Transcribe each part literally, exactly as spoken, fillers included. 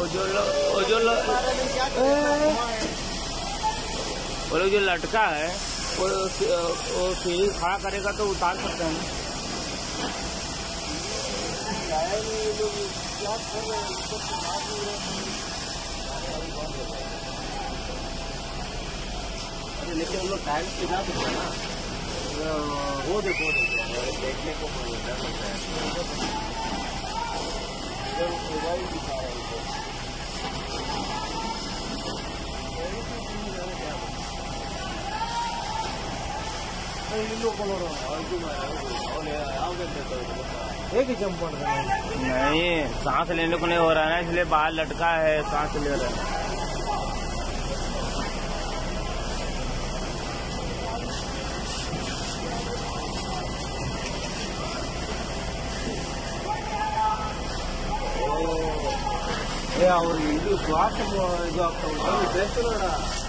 वो जो लो, वो जो लो, वो लोग जो लटका है वो वो सीढ़ी खड़ा करेगा तो उतार सकते हैं। अरे लेकिन हम लोग टाइल्स पे जा सकते हैं ना। वो देखो देखो देखने को डर लगता है। मोबाइल दिखा रहा है नहीं, सांस लेने को नहीं हो रहा है ना, इसलिए बाहर लटका है, सांस ले रहा है। और ಇದು ಶ್ವಾಸ ಇದು ಆಗ್ತಾ ಉಂಟು ಬೆಸ್ಟ್ ನೋಡ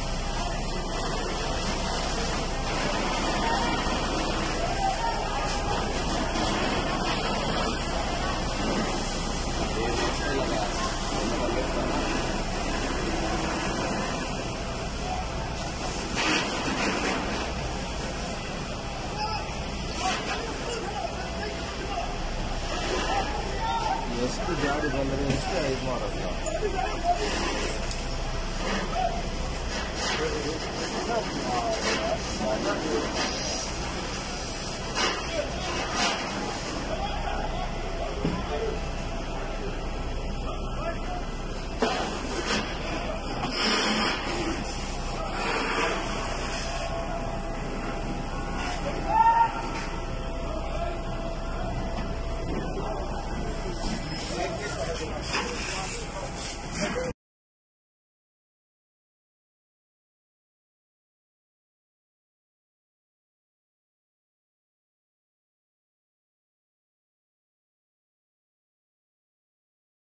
ಎಷ್ಟು ಜಾಡಿ ಬಂದರೆ ಎಷ್ಟು ಇದು ಮಾಡೋದು